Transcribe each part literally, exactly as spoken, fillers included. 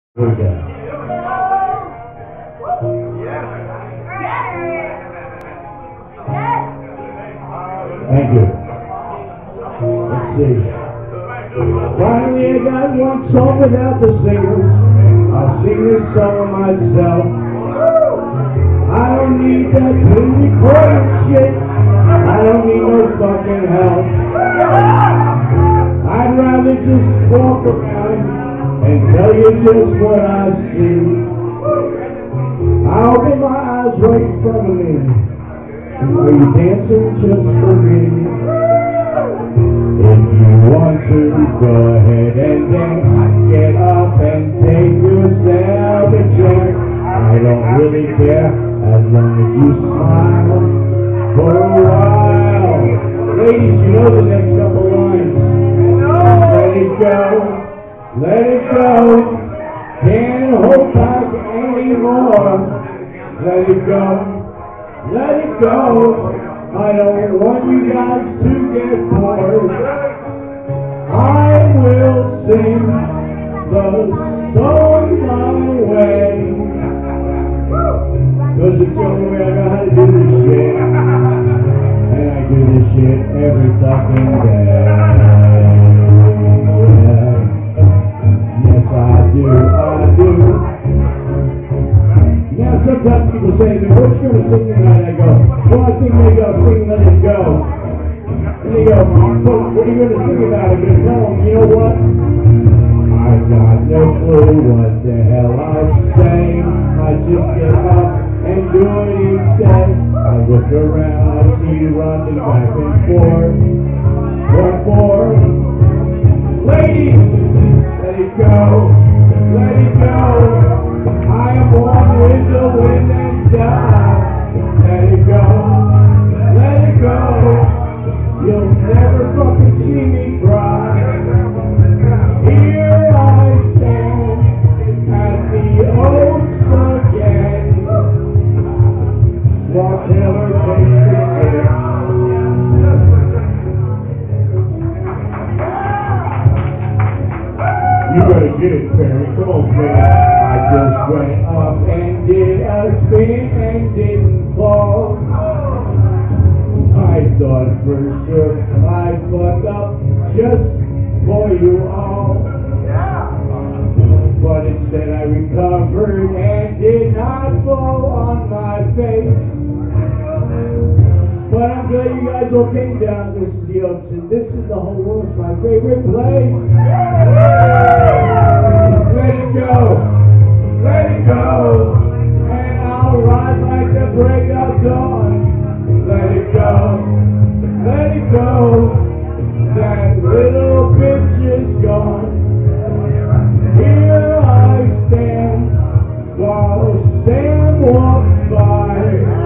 Here we go. Thank you. Let's see. Finally, I got one song without the singers. I'll sing this song myself. I don't need that pre-recorded shit. I don't need no fucking help. I'd rather just walk around and tell you just what I see. I open my eyes right in front of me. Are you dancing just for me? If you want to, go ahead and dance. Get up and take yourself a drink. I don't really care as long as you smile for a while. Ladies, you know the next couple lines. Let it go, let it go. Can't hold back anymore. Let it go, let it go. I don't want you guys to get bored. I will sing the song my way, 'cause it's the only way I know how to do this shit. And I do this shit every fucking day. Yes, I do, I do. Now sometimes people say to me, what you going to sing tonight? I go, well, I think maybe I'll sing Let It Go. And they go, well, what are you going to sing about? I'm going to tell them, you know what? I've got no clue what the hell I'm saying. I just get up and do it each day. I look around, I see you running back and forth. What for? Ladies, let it go, let it go. I am born with the wind and die. Let it go, let it go. You'll never fucking see me cry. Here I stand at the oaks again. Whatever takes the hit. You better get it, Barry. Come on, man. I just went up and did a spin and didn't fall. I thought for sure I'd fuck up just for you all. But instead I recovered and did not fall on my face. But I'm glad you guys all came down. This is the Oaks, and this is the whole world's my favorite place. Let it go, let it go, and I'll ride like the break of dawn. Let it go, let it go, that little bitch is gone. Here I stand while Sam walks by,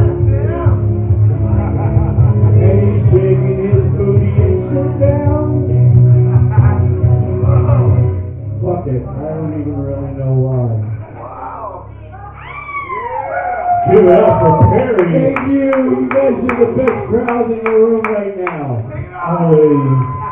and he's shaking his booty and sit down. Fuck it, I don't even really know why. Give it up for Perry. Thank you. You guys are the best crowd in the room right now. Always.